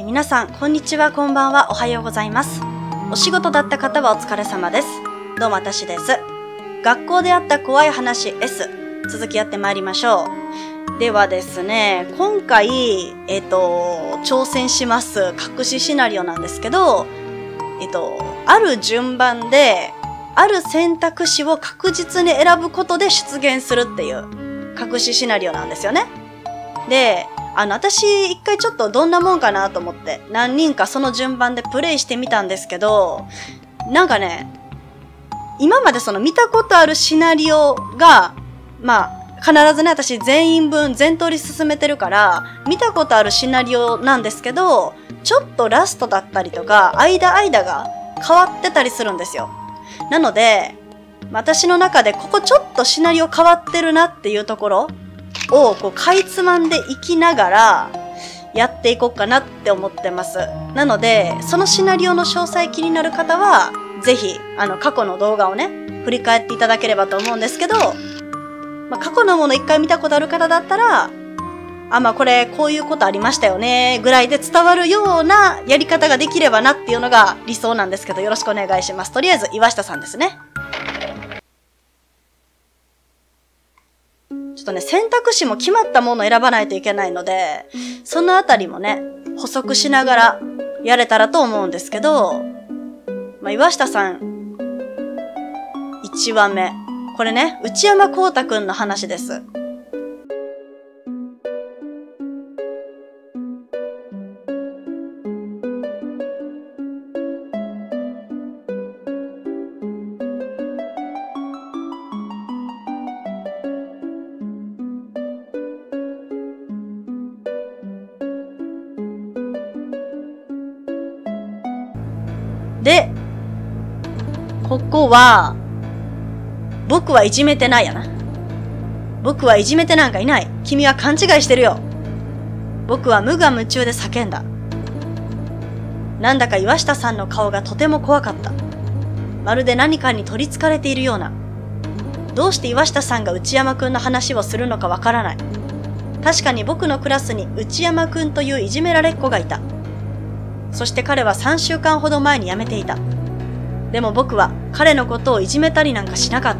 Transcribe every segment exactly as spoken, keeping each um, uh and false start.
え皆さん、こんにちは、こんばんは、おはようございます。お仕事だった方はお疲れ様です。どうも私です。学校であった怖い話 S、続きやってまいりましょう。ではですね、今回、えっと、挑戦します隠しシナリオなんですけど、えっと、ある順番で、ある選択肢を確実に選ぶことで出現するっていう隠しシナリオなんですよね。で、あの、私、一回ちょっとどんなもんかなと思って、何人かその順番でプレイしてみたんですけど、なんかね、今までその見たことあるシナリオが、まあ、必ずね、私全員分全通り進めてるから、見たことあるシナリオなんですけど、ちょっとラストだったりとか、間間が変わってたりするんですよ。なので、私の中でここちょっとシナリオ変わってるなっていうところをこうかいつまんでいきながらやっていこうかなって思ってます。なので、そのシナリオの詳細気になる方は、ぜひ、あの、過去の動画をね、振り返っていただければと思うんですけど、まあ、過去のもの一回見たことある方だったら、あ、まあこれこういうことありましたよね、ぐらいで伝わるようなやり方ができればなっていうのが理想なんですけど、よろしくお願いします。とりあえず、岩下さんですね。ちょっとね、選択肢も決まったものを選ばないといけないので、そのあたりもね、補足しながらやれたらと思うんですけど、まあ、岩下さん、いちわめ。これね、内山光太くんの話です。で、ここは、僕はいじめてないやな。僕はいじめてなんかいない。君は勘違いしてるよ。僕は無我夢中で叫んだ。なんだか岩下さんの顔がとても怖かった。まるで何かに取り憑かれているような。どうして岩下さんが内山くんの話をするのかわからない。確かに僕のクラスに内山くんといういじめられっ子がいた。そして彼はさんしゅうかんほど前に辞めていた。でも僕は彼のことをいじめたりなんかしなかった。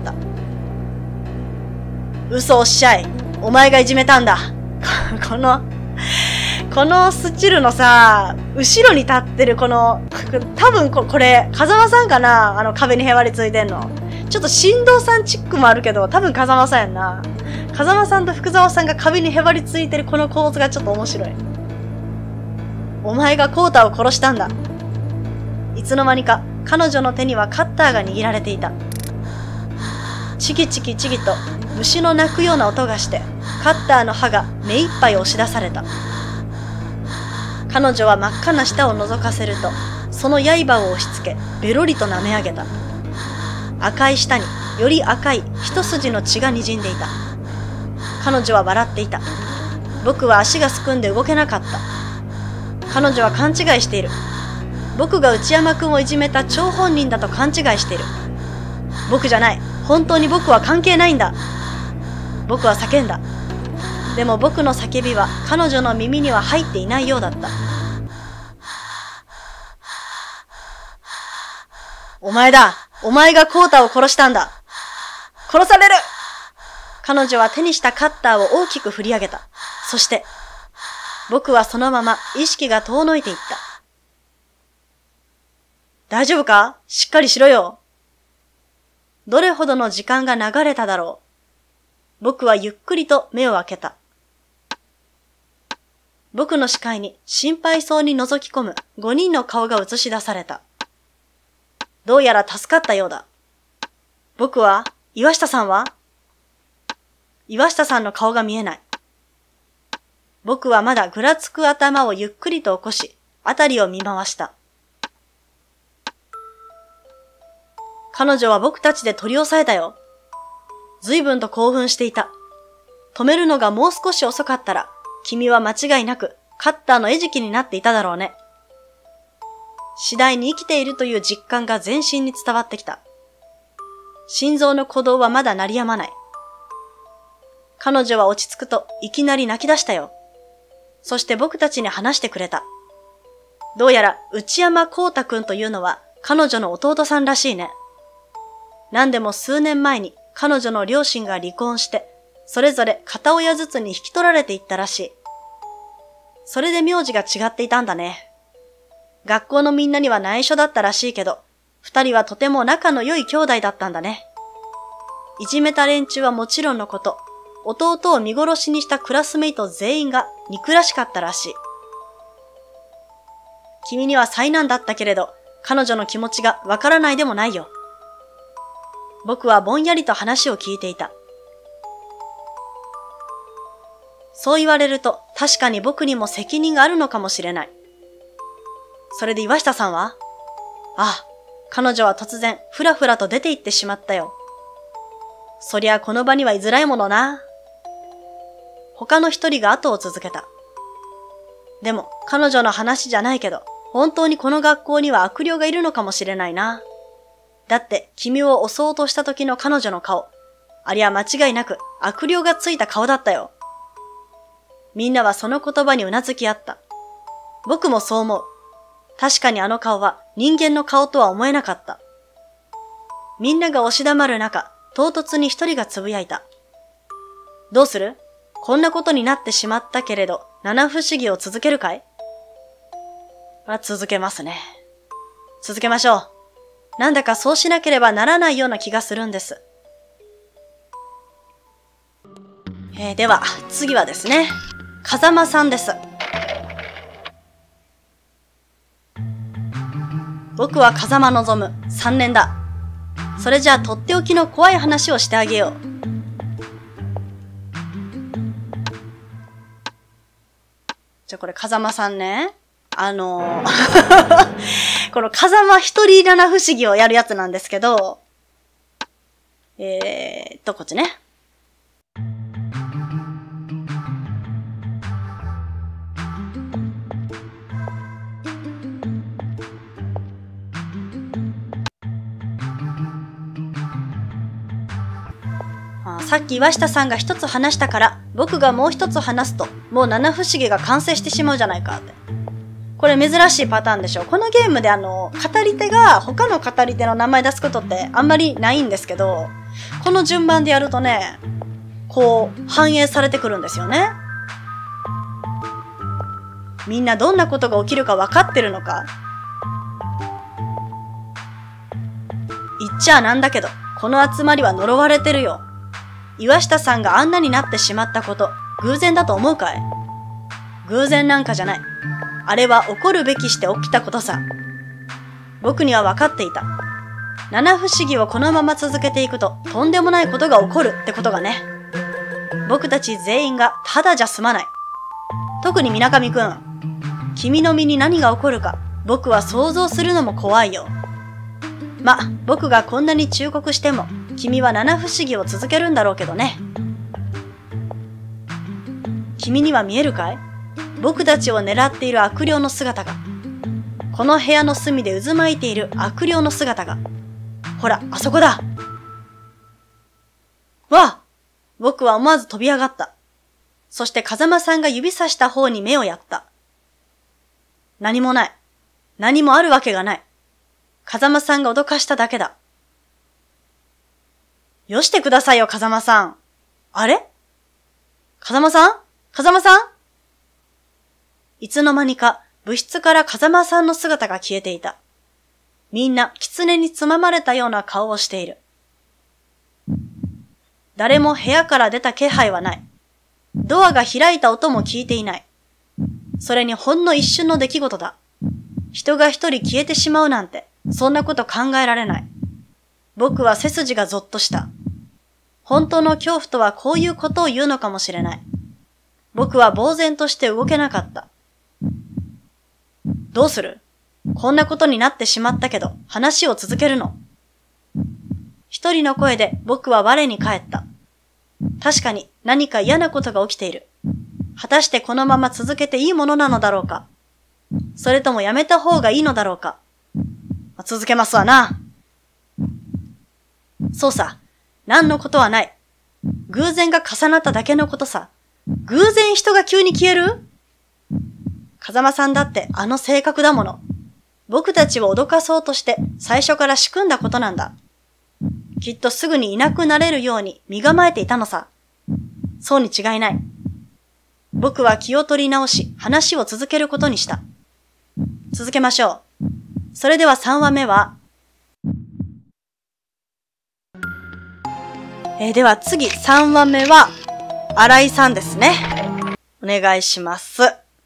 嘘おっしゃい。お前がいじめたんだ。この、このスチルのさ、後ろに立ってるこの、多分ここれ、風間さんかな、あの壁にへばりついてんの。ちょっと振動さんチックもあるけど、多分風間さんやんな。風間さんと福沢さんが壁にへばりついてるこの構図がちょっと面白い。お前がコウタを殺したんだ。いつの間にか彼女の手にはカッターが握られていた。チキチキチキと虫の鳴くような音がして、カッターの刃が目いっぱい押し出された。彼女は真っ赤な舌を覗かせると、その刃を押し付け、ベロリと舐め上げた。赤い舌により赤い一筋の血が滲んでいた。彼女は笑っていた。僕は足がすくんで動けなかった。彼女は勘違いしている。僕が内山くんをいじめた張本人だと勘違いしている。僕じゃない。本当に僕は関係ないんだ。僕は叫んだ。でも僕の叫びは彼女の耳には入っていないようだった。お前だ。お前がコウタを殺したんだ。殺される。彼女は手にしたカッターを大きく振り上げた。そして、僕はそのまま意識が遠のいていった。大丈夫か？しっかりしろよ。どれほどの時間が流れただろう。僕はゆっくりと目を開けた。僕の視界に心配そうに覗き込むごにんの顔が映し出された。どうやら助かったようだ。僕は、岩下さんは？岩下さんの顔が見えない。僕はまだぐらつく頭をゆっくりと起こし、あたりを見回した。彼女は僕たちで取り押さえたよ。随分と興奮していた。止めるのがもう少し遅かったら、君は間違いなくカッターの餌食になっていただろうね。次第に生きているという実感が全身に伝わってきた。心臓の鼓動はまだ鳴りやまない。彼女は落ち着くといきなり泣き出したよ。そして僕たちに話してくれた。 どうやら内山光太くんというのは彼女の弟さんらしいね。なんでも数年前に彼女の両親が離婚して、それぞれ片親ずつに引き取られていったらしい。それで名字が違っていたんだね。学校のみんなには内緒だったらしいけど、二人はとても仲の良い兄弟だったんだね。いじめた連中はもちろんのこと、弟を見殺しにしたクラスメイト全員が憎らしかったらしい。君には災難だったけれど、彼女の気持ちがわからないでもないよ。僕はぼんやりと話を聞いていた。そう言われると確かに僕にも責任があるのかもしれない。それで岩下さんは？ああ、彼女は突然ふらふらと出て行ってしまったよ。そりゃこの場には居づらいものな。他の一人が後を続けた。でも彼女の話じゃないけど、本当にこの学校には悪霊がいるのかもしれないな。だって君を襲おうとした時の彼女の顔、ありゃ間違いなく悪霊がついた顔だったよ。みんなはその言葉にうなずき合った。僕もそう思う。確かにあの顔は人間の顔とは思えなかった。みんなが押し黙る中、唐突に一人がつぶやいた。どうする？こんなことになってしまったけれど、七不思議を続けるかい？あ、続けますね。続けましょう。なんだかそうしなければならないような気がするんです。えー、では、次はですね、風間さんです。僕は風間望さんねんだ。それじゃあとっておきの怖い話をしてあげよう。じゃあこれ風間さんね。あのー、この風間一人七不思議をやるやつなんですけど、えーっと、こっちね。さっき岩下さんが一つ話したから、僕がもう一つ話すと、もう七不思議が完成してしまうじゃないかって。これ珍しいパターンでしょ。このゲームであの、語り手が他の語り手の名前出すことってあんまりないんですけど、この順番でやるとね、こう、反映されてくるんですよね。みんなどんなことが起きるか分かってるのか？言っちゃなんだけど、この集まりは呪われてるよ。岩下さんがあんなになってしまったこと、偶然だと思うかい？偶然なんかじゃない。あれは起こるべきして起きたことさ。僕には分かっていた。七不思議をこのまま続けていくと、とんでもないことが起こるってことがね。僕たち全員がただじゃ済まない。特に水上くん。君の身に何が起こるか、僕は想像するのも怖いよ。ま、僕がこんなに忠告しても、君は七不思議を続けるんだろうけどね。君には見えるかい？僕たちを狙っている悪霊の姿が。この部屋の隅で渦巻いている悪霊の姿が。ほら、あそこだ。わあ！僕は思わず飛び上がった。そして風間さんが指さした方に目をやった。何もない。何もあるわけがない。風間さんが脅かしただけだ。よしてくださいよ、風間さん。あれ？風間さん？風間さん？いつの間にか部室から風間さんの姿が消えていた。みんな狐につままれたような顔をしている。誰も部屋から出た気配はない。ドアが開いた音も聞いていない。それにほんの一瞬の出来事だ。人が一人消えてしまうなんて、そんなこと考えられない。僕は背筋がゾッとした。本当の恐怖とはこういうことを言うのかもしれない。僕は呆然として動けなかった。どうする？こんなことになってしまったけど、話を続けるの？一人の声で僕は我に返った。確かに何か嫌なことが起きている。果たしてこのまま続けていいものなのだろうか。それともやめた方がいいのだろうか。続けますわな。そうさ。何のことはない。偶然が重なっただけのことさ。偶然人が急に消える？ 風間さんだってあの性格だもの。僕たちを脅かそうとして最初から仕組んだことなんだ。きっとすぐにいなくなれるように身構えていたのさ。そうに違いない。僕は気を取り直し話を続けることにした。続けましょう。それではさんわめは、えー、では次さんわめは、新井さんですね。お願いします。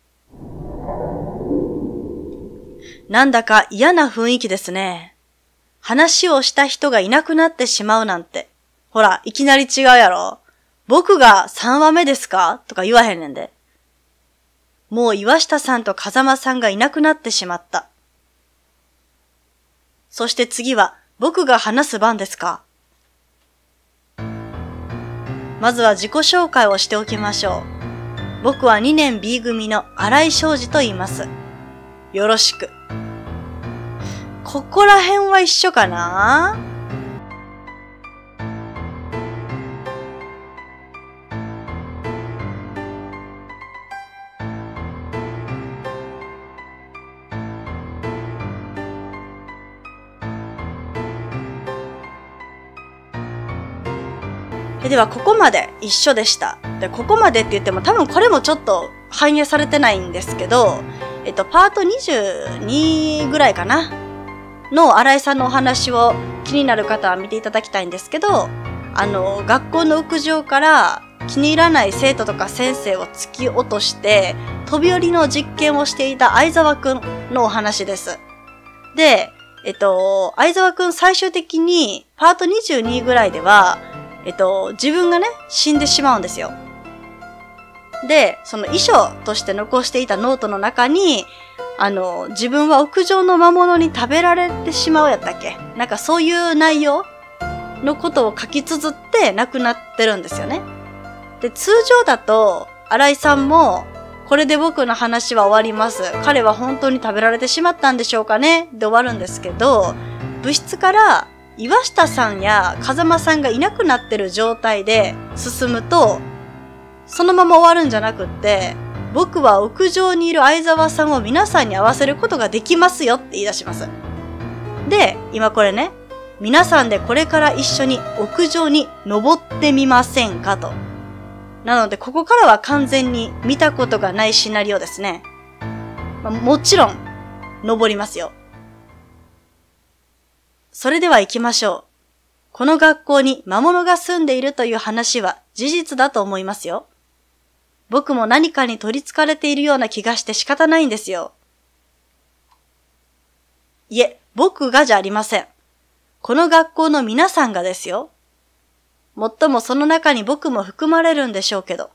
なんだか嫌な雰囲気ですね。話をした人がいなくなってしまうなんて。ほら、いきなり違うやろ。僕がさんわめですかとか言わへんねんで。もう岩下さんと風間さんがいなくなってしまった。そして次は僕が話す番ですか。まずは自己紹介をしておきましょう。僕はにねん B 組の新井昌司と言います。よろしく。ここら辺は一緒かな？ではここまで一緒でした。で、ここまでって言っても多分これもちょっと反映されてないんですけど、えっと、パートにじゅうにぐらいかなの新井さんのお話を気になる方は見ていただきたいんですけど、あの、学校の屋上から気に入らない生徒とか先生を突き落として飛び降りの実験をしていた相沢くんのお話です。で、えっと、相沢くん最終的にパートにじゅうにぐらいではえっと、自分がね、死んでしまうんですよ。で、その遺書として残していたノートの中に、あの、自分は屋上の魔物に食べられてしまうやったっけ？なんかそういう内容のことを書き綴って亡くなってるんですよね。で、通常だと、新井さんも、これで僕の話は終わります。彼は本当に食べられてしまったんでしょうかね？で終わるんですけど、部室から、岩下さんや風間さんがいなくなってる状態で進むと、そのまま終わるんじゃなくって、僕は屋上にいる相沢さんを皆さんに会わせることができますよって言い出します。で、今これね、皆さんでこれから一緒に屋上に登ってみませんかと。なので、ここからは完全に見たことがないシナリオですね。まあ、もちろん、登りますよ。それでは行きましょう。この学校に魔物が住んでいるという話は事実だと思いますよ。僕も何かに取り憑かれているような気がして仕方ないんですよ。いえ、僕がじゃありません。この学校の皆さんがですよ。もっともその中に僕も含まれるんでしょうけど。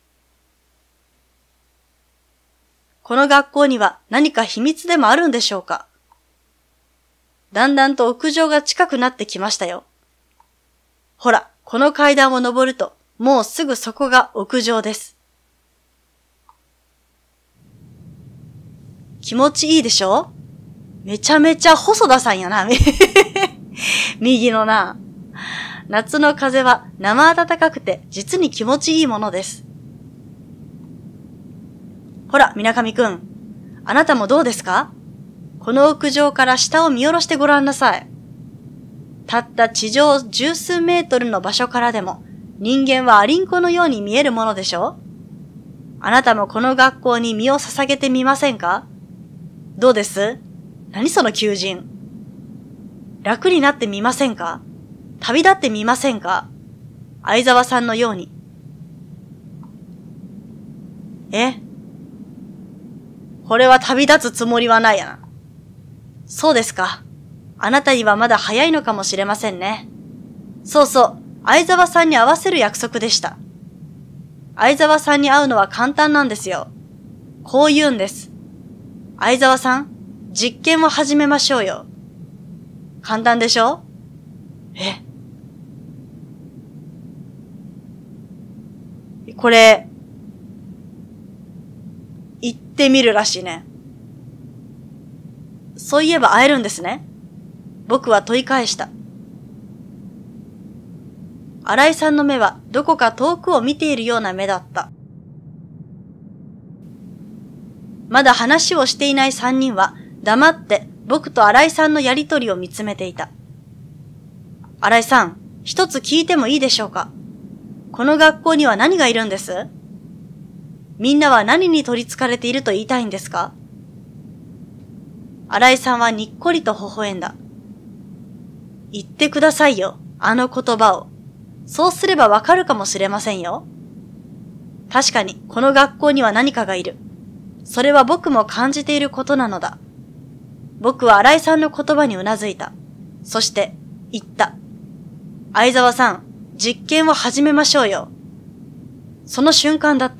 この学校には何か秘密でもあるんでしょうか？だんだんと屋上が近くなってきましたよ。ほら、この階段を登ると、もうすぐそこが屋上です。気持ちいいでしょ？めちゃめちゃ細田さんやな。右のな。夏の風は生暖かくて実に気持ちいいものです。ほら、水上くん。あなたもどうですか？この屋上から下を見下ろしてごらんなさい。たった地上十数メートルの場所からでも人間はアリンコのように見えるものでしょ？あなたもこの学校に身を捧げてみませんか？どうです？何その求人。楽になってみませんか？旅立ってみませんか？相沢さんのように。え？これは旅立つつもりはないやな。そうですか。あなたにはまだ早いのかもしれませんね。そうそう、相沢さんに会わせる約束でした。相沢さんに会うのは簡単なんですよ。こう言うんです。相沢さん、実験を始めましょうよ。簡単でしょ？え？これ、言ってみるらしいね。そういえば会えるんですね。僕は問い返した。新井さんの目はどこか遠くを見ているような目だった。 まだ話をしていない三人は黙って僕と新井さんのやりとりを見つめていた。新井さん、一つ聞いてもいいでしょうか？この学校には何がいるんです？みんなは何に取り憑かれていると言いたいんですか？新井さんはにっこりと微笑んだ。言ってくださいよ、あの言葉を。そうすればわかるかもしれませんよ。確かに、この学校には何かがいる。それは僕も感じていることなのだ。僕は新井さんの言葉にうなずいた。そして、言った。相沢さん、実験を始めましょうよ。その瞬間だった。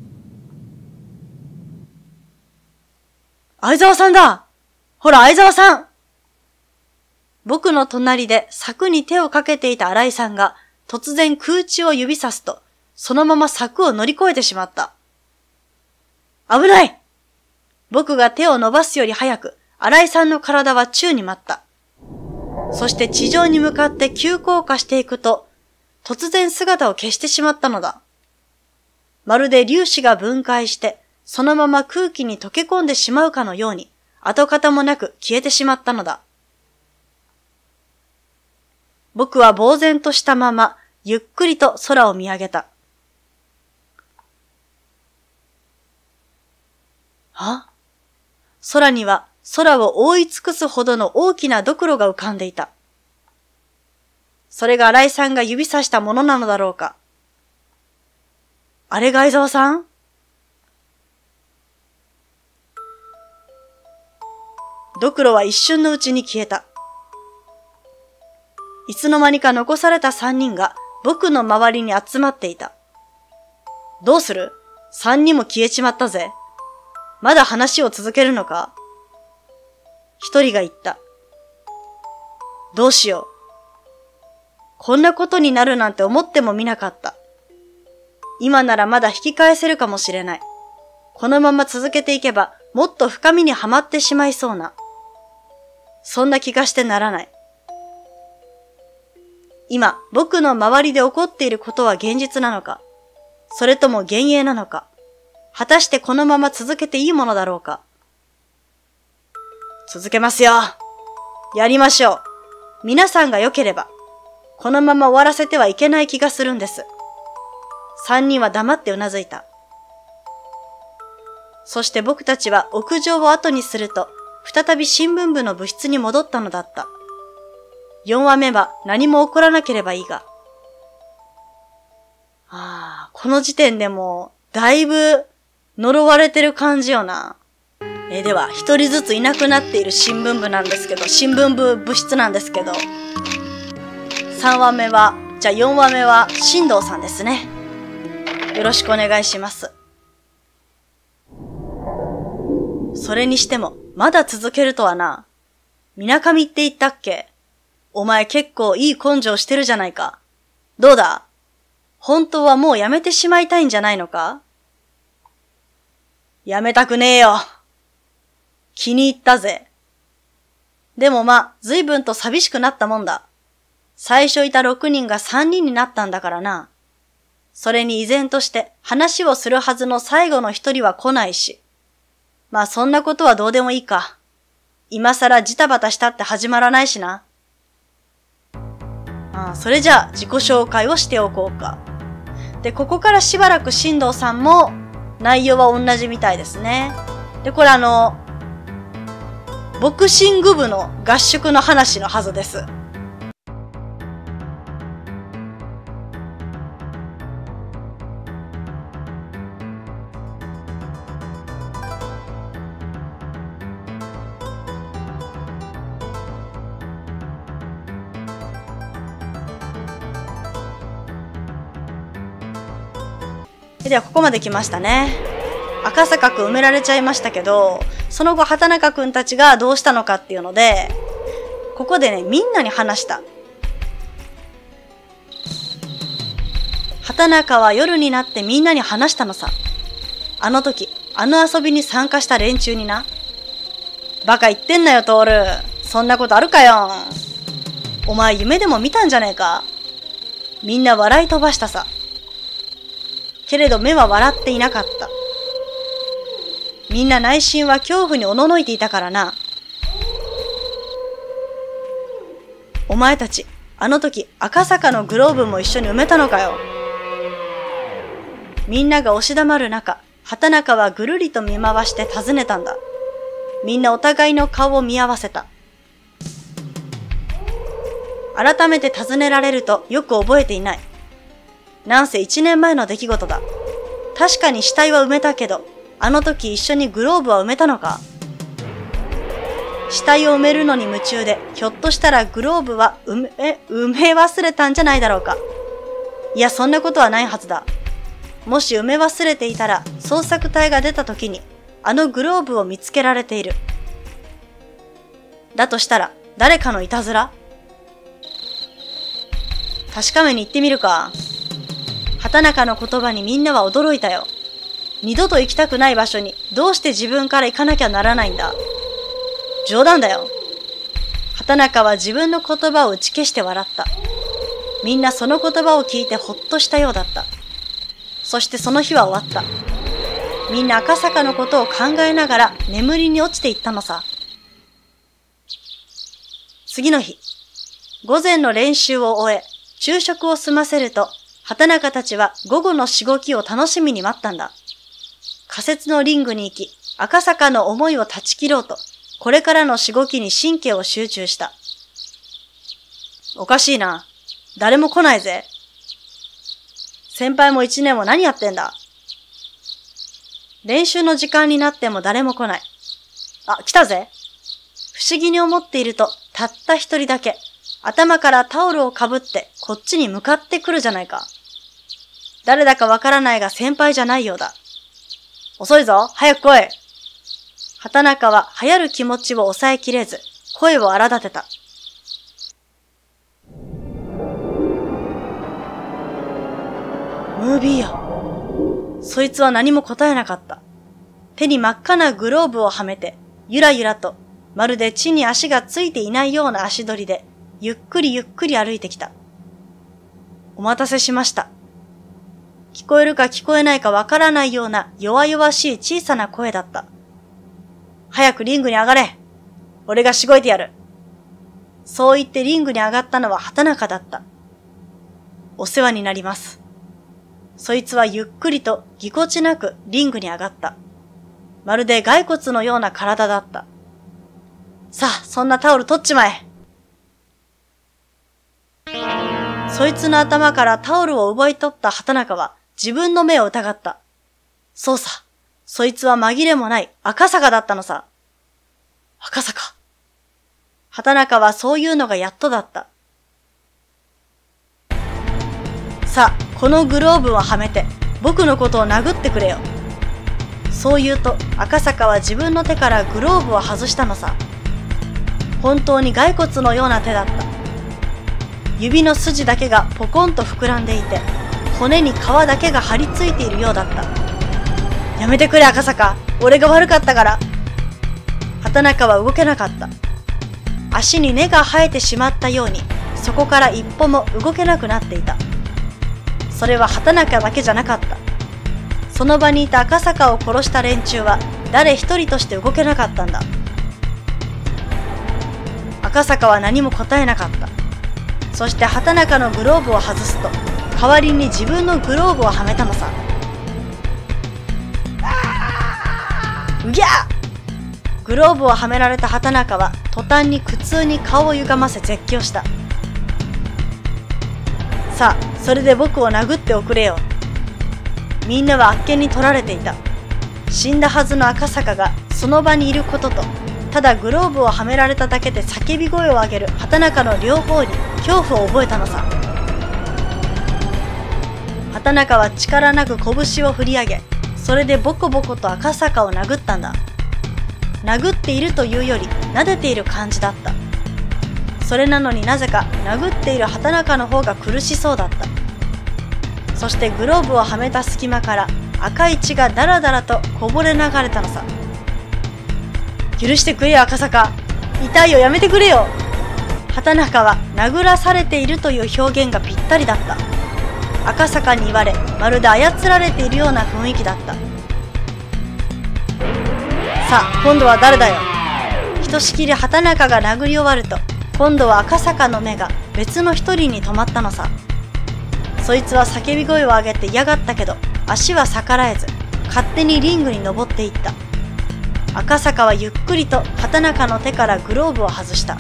相沢さんだ！ほら、相沢さん！僕の隣で柵に手をかけていた新井さんが突然空中を指さすと、そのまま柵を乗り越えてしまった。危ない！僕が手を伸ばすより早く、新井さんの体は宙に舞った。そして地上に向かって急降下していくと、突然姿を消してしまったのだ。まるで粒子が分解して、そのまま空気に溶け込んでしまうかのように、跡形もなく消えてしまったのだ。僕は呆然としたまま、ゆっくりと空を見上げた。あ？空には空を覆い尽くすほどの大きなドクロが浮かんでいた。それが新井さんが指さしたものなのだろうか。あれが相沢さん？ドクロは一瞬のうちに消えた。いつの間にか残された三人が僕の周りに集まっていた。どうする？三人も消えちまったぜ。まだ話を続けるのか？一人が言った。どうしよう。こんなことになるなんて思ってもみなかった。今ならまだ引き返せるかもしれない。このまま続けていけばもっと深みにはまってしまいそうな。そんな気がしてならない。今、僕の周りで起こっていることは現実なのか、それとも幻影なのか、果たしてこのまま続けていいものだろうか。続けますよ。やりましょう。皆さんが良ければ、このまま終わらせてはいけない気がするんです。三人は黙ってうなずいた。そして僕たちは屋上を後にすると、再び新聞部の部室に戻ったのだった。四話目は何も起こらなければいいが。ああ、この時点でもう、だいぶ呪われてる感じよな。えー、では、一人ずついなくなっている新聞部なんですけど、新聞部部室なんですけど、三話目は、じゃあ四話目は新藤さんですね。よろしくお願いします。それにしても、まだ続けるとはな。みなかみって言ったっけ？お前結構いい根性してるじゃないか。どうだ？本当はもうやめてしまいたいんじゃないのか？やめたくねえよ。気に入ったぜ。でもま、随分と寂しくなったもんだ。最初いたろくにんがさんにんになったんだからな。それに依然として話をするはずの最後の一人は来ないし。まあそんなことはどうでもいいか。今更ジタバタしたって始まらないしな。ああ、それじゃあ自己紹介をしておこうか。で、ここからしばらく新藤さんも内容は同じみたいですね。で、これあの、ボクシング部の合宿の話のはずです。ではここまで来ましたね。赤坂くん埋められちゃいましたけど、その後畑中くんたちがどうしたのかっていうので、ここでね、みんなに話した。畑中は夜になってみんなに話したのさ。あの時、あの遊びに参加した連中にな。バカ言ってんなよ、トール。そんなことあるかよ。お前夢でも見たんじゃねえか。みんな笑い飛ばしたさ。けれど目は笑っていなかった。 みんな内心は恐怖におののいていたからな。お前たち、あの時赤坂のグローブも一緒に埋めたのかよ。みんなが押し黙る中、畑中はぐるりと見回して尋ねたんだ。みんなお互いの顔を見合わせた。改めて尋ねられるとよく覚えていない。なんせ一年前の出来事だ。確かに死体は埋めたけど、あの時一緒にグローブは埋めたのか？死体を埋めるのに夢中で、ひょっとしたらグローブは埋め、埋め忘れたんじゃないだろうか。いや、そんなことはないはずだ。もし埋め忘れていたら、捜索隊が出た時に、あのグローブを見つけられている。だとしたら、誰かのいたずら？確かめに行ってみるか。畑中の言葉にみんなは驚いたよ。二度と行きたくない場所にどうして自分から行かなきゃならないんだ。冗談だよ。畑中は自分の言葉を打ち消して笑った。みんなその言葉を聞いてほっとしたようだった。そしてその日は終わった。みんな赤坂のことを考えながら眠りに落ちていったのさ。次の日、午前の練習を終え、昼食を済ませると、畑中たちは午後のしごきを楽しみに待ったんだ。仮設のリングに行き、赤坂の思いを断ち切ろうと、これからのしごきに神経を集中した。おかしいな。誰も来ないぜ。先輩も一年も何やってんだ。練習の時間になっても誰も来ない。あ、来たぜ。不思議に思っていると、たった一人だけ、頭からタオルをかぶってこっちに向かってくるじゃないか。誰だかわからないが先輩じゃないようだ。遅いぞ、早く来い。畑中は流行る気持ちを抑えきれず、声を荒立てた。ムービーや。そいつは何も答えなかった。手に真っ赤なグローブをはめて、ゆらゆらと、まるで地に足がついていないような足取りで、ゆっくりゆっくり歩いてきた。お待たせしました。聞こえるか聞こえないかわからないような弱々しい小さな声だった。早くリングに上がれ。俺がしごいてやる。そう言ってリングに上がったのは畑中だった。お世話になります。そいつはゆっくりとぎこちなくリングに上がった。まるで骸骨のような体だった。さあ、そんなタオル取っちまえ。そいつの頭からタオルを奪い取った畑中は自分の目を疑った。そうさ、そいつは紛れもない赤坂だったのさ。赤坂。畑中はそういうのがやっとだった。さあ、このグローブをはめて僕のことを殴ってくれよ。そう言うと赤坂は自分の手からグローブを外したのさ。本当に骸骨のような手だった。指の筋だけがポコンと膨らんでいて、骨に皮だけが張り付いているようだった。やめてくれ赤坂、俺が悪かったから。畑中は動けなかった。足に根が生えてしまったように、そこから一歩も動けなくなっていた。それは畑中だけじゃなかった。その場にいた赤坂を殺した連中は誰一人として動けなかったんだ。赤坂は何も答えなかった。そして畑中のグローブを外すと、代わりに自分のグローブをはめたのさ。うぎゃー！グローブをはめられた畑中は途端に苦痛に顔を歪ませ絶叫した。さあ、それで僕を殴っておくれよ。みんなはあっけに取られていた。死んだはずの赤坂がその場にいることと、ただグローブをはめられただけで叫び声を上げる畑中の両方に恐怖を覚えたのさ。畑中は力なく拳を振り上げ、それでボコボコと赤坂を殴ったんだ。殴っているというより撫でている感じだった。それなのになぜか殴っている畑中の方が苦しそうだった。そしてグローブをはめた隙間から赤い血がダラダラとこぼれ流れたのさ。許してくれよ赤坂、痛いよ、やめてくれよ。畑中は殴らされているという表現がぴったりだった。赤坂に言われ、まるで操られているような雰囲気だった。 さあ、今度は誰だよ。ひとしきり畑中が殴り終わると、今度は赤坂の目が別の一人に止まったのさ。そいつは叫び声を上げて嫌がったけど、足は逆らえず、勝手にリングに登っていった。赤坂はゆっくりと畑中の手からグローブを外した。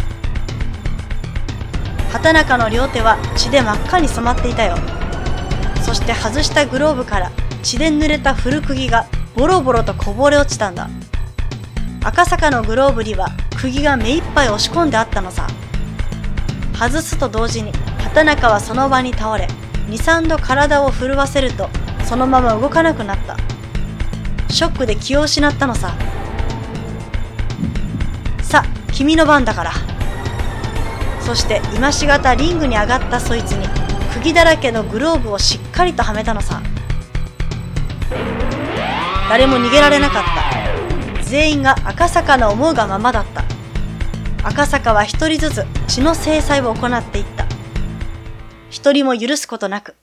畑中の両手は血で真っ赤に染まっていたよ。そして外したグローブから血で濡れた古釘がボロボロとこぼれ落ちたんだ。赤坂のグローブには釘が目いっぱい押し込んであったのさ。外すと同時に畑中はその場に倒れ、に、さんど体を震わせるとそのまま動かなくなった。ショックで気を失ったのさ。さあ、君の番だから。そして今しがたリングに上がったそいつに釘だらけのグローブをしっかりとはめたのさ。誰も逃げられなかった。全員が赤坂の思うがままだった。赤坂は一人ずつ血の制裁を行っていった。一人も許すことなく。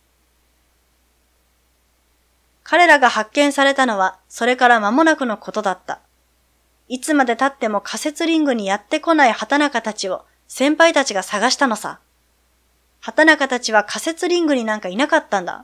彼らが発見されたのはそれから間もなくのことだった。いつまで経っても仮設リングにやってこない畑中たちを先輩たちが探したのさ。畑中たちは仮設リングになんかいなかったんだ。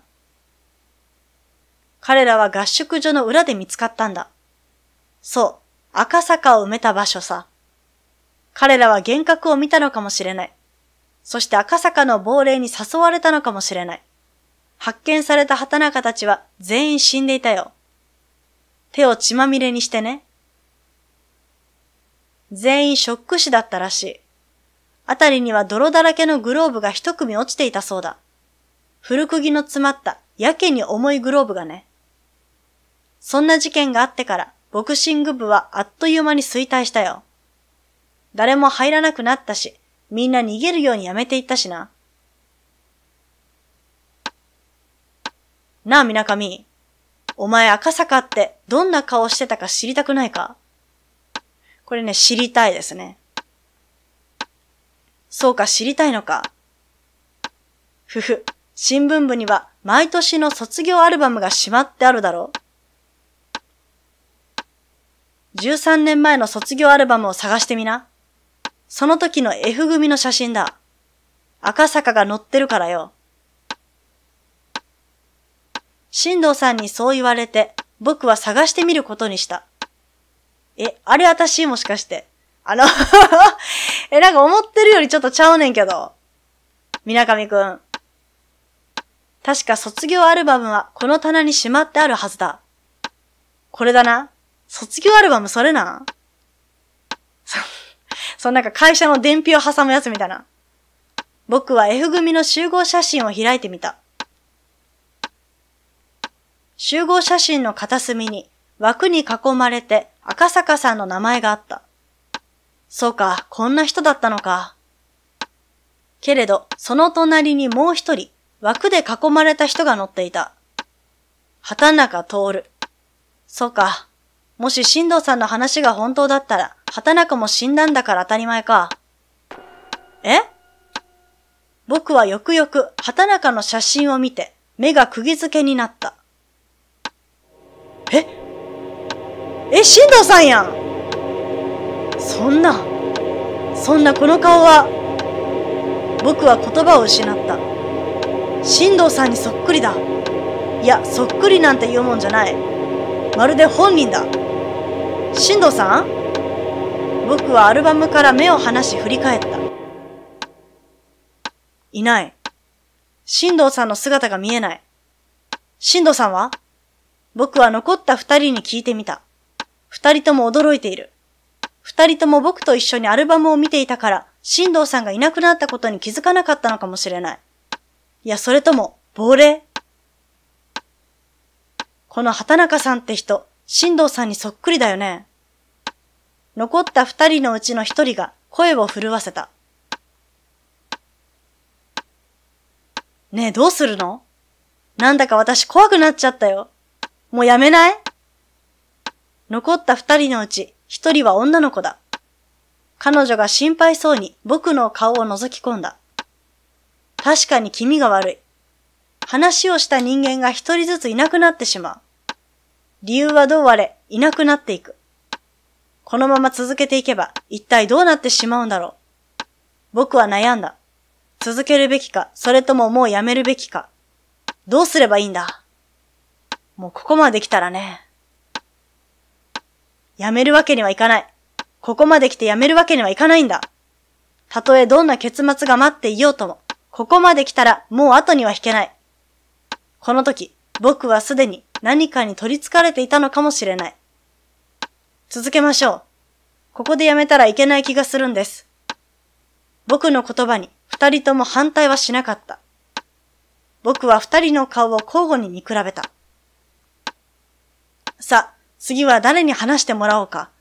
彼らは合宿所の裏で見つかったんだ。そう、赤坂を埋めた場所さ。彼らは幻覚を見たのかもしれない。そして赤坂の亡霊に誘われたのかもしれない。発見された畑中たちは全員死んでいたよ。手を血まみれにしてね。全員ショック死だったらしい。あたりには泥だらけのグローブが一組落ちていたそうだ。古釘の詰まったやけに重いグローブがね。そんな事件があってからボクシング部はあっという間に衰退したよ。誰も入らなくなったし、みんな逃げるようにやめていったしな。なあ、みなかみ。お前赤坂ってどんな顔してたか知りたくないか？これね、知りたいですね。そうか、知りたいのか。ふふ、新聞部には毎年の卒業アルバムがしまってあるだろう。じゅうさんねんまえの卒業アルバムを探してみな。その時の F 組の写真だ。赤坂が載ってるからよ。新藤さんにそう言われて、僕は探してみることにした。え、あれ私もしかして。あの、え、なんか思ってるよりちょっとちゃうねんけど。みなかみくん。確か卒業アルバムはこの棚にしまってあるはずだ。これだな。卒業アルバムそれな。そ、そのなんか会社の伝票を挟むやつみたいな。僕は F 組の集合写真を開いてみた。集合写真の片隅に枠に囲まれて赤坂さんの名前があった。そうか、こんな人だったのか。けれど、その隣にもう一人、枠で囲まれた人が乗っていた。畑中徹。そうか。もし新藤さんの話が本当だったら、畑中も死んだんだから当たり前か。え？僕はよくよく畑中の写真を見て、目が釘付けになった。え？え、新藤さんやん！そんな、そんなこの顔は、僕は言葉を失った。新藤さんにそっくりだ。いや、そっくりなんて言うもんじゃない。まるで本人だ。新藤さん？僕はアルバムから目を離し振り返った。いない。新藤さんの姿が見えない。新藤さんは？僕は残った二人に聞いてみた。二人とも驚いている。二人とも僕と一緒にアルバムを見ていたから、新藤さんがいなくなったことに気づかなかったのかもしれない。いや、それとも、亡霊？この畑中さんって人、新藤さんにそっくりだよね。残った二人のうちの一人が声を震わせた。ねえ、どうするの？なんだか私怖くなっちゃったよ。もうやめない？残った二人のうち一人は女の子だ。彼女が心配そうに僕の顔を覗き込んだ。確かに気味が悪い。話をした人間が一人ずついなくなってしまう。理由はどうあれ、いなくなっていく。 このまま続けていけば一体どうなってしまうんだろう。僕は悩んだ。続けるべきか、それとももうやめるべきか。どうすればいいんだ。もうここまで来たらね。やめるわけにはいかない。ここまで来てやめるわけにはいかないんだ。たとえどんな結末が待っていようとも、ここまで来たらもう後には引けない。この時、僕はすでに何かに取り憑かれていたのかもしれない。続けましょう。ここでやめたらいけない気がするんです。僕の言葉に二人とも反対はしなかった。僕は二人の顔を交互に見比べた。さあ、次は誰に話してもらおうか。